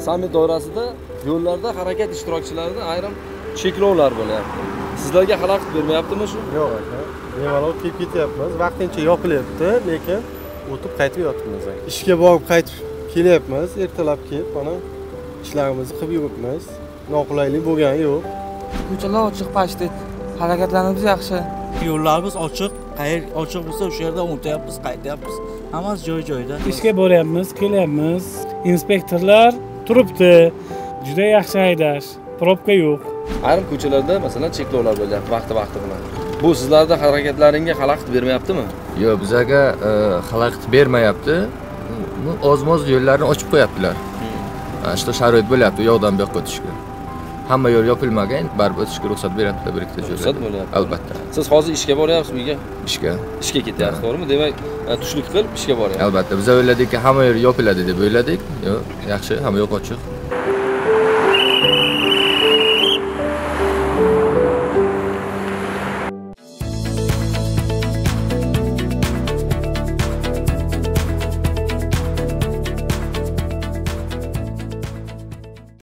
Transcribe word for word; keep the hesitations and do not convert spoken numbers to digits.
sammit doirasida yo'llarda harakat ishtirokchilarida ayrim cheklovlar bo'lyapti. Sizlarga xalaqit bermayaptimi shu? Yo'q aka. Bemalol kelib ketyapmiz. Vaqtincha yopilyapti, lekin o'tib qaytib yotibmiz. Ishga borib qaytib kelyapmiz. Ertalab kelib, mana ishlarimizni qilib yuribmiz. Noqulaylik bo'lgani yo'q. Ko'chalar ochiq pashti. Harakatlarimiz yaxshi. Yo'llarimiz ochiq, qayer ochiq bo'lsa o'sha yerda o'tyapmiz, qaytyapmiz. Hammasi joy-joyida. Ishga boryapmiz, kelyapmiz. Inspektorlar turibdi. Juda yaxshi haydash. Probka yo'q. Ayrim ko'chalarda masalan cheklovlar bo'lyapti vaqti-vaqti bilan. Bu sizlarda harakatlaringga xalaqit bermayaptimi? Yo'q, bizga xalaqit bermayapti. Oz-moz yo'llarni ochib qo'yaptilar. Mana shu sharoit bo'lyapti, u yoqdan bu yoqqa o'tishga. Hamma yo'l yopilmagan, baribir o'tishga ruxsat beryapti bir ikkita joyda. Ruxsat bo'lyapti. Albatta. Siz hozir ishga boryapsizmi uyga? Ishga. Ishga ketyapsiz, to'g'rimi? Demak, tushlik qilib ishga boryapsiz. Albatta. Biz o'yladik-ki, hamma yer yopiladi deb o'yladik. Yo'q, yaxshi, hamma yo'q ochiq.